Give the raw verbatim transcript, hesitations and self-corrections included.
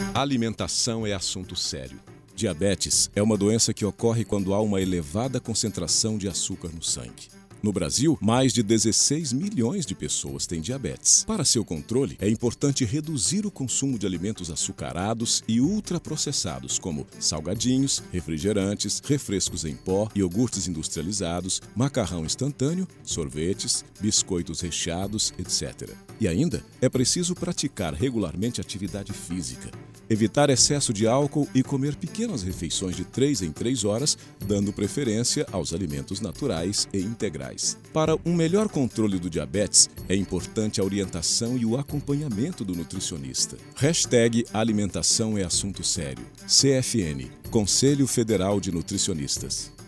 Alimentação é assunto sério. Diabetes é uma doença que ocorre quando há uma elevada concentração de açúcar no sangue. No Brasil, mais de dezesseis milhões de pessoas têm diabetes. Para seu controle, é importante reduzir o consumo de alimentos açucarados e ultraprocessados, como salgadinhos, refrigerantes, refrescos em pó, iogurtes industrializados, macarrão instantâneo, sorvetes, biscoitos recheados, etcétera. E ainda, é preciso praticar regularmente atividade física, evitar excesso de álcool e comer pequenas refeições de três em três horas, dando preferência aos alimentos naturais e integrais. Para um melhor controle do diabetes, é importante a orientação e o acompanhamento do nutricionista. Hashtag Alimentação é assunto sério. C F N, Conselho Federal de Nutricionistas.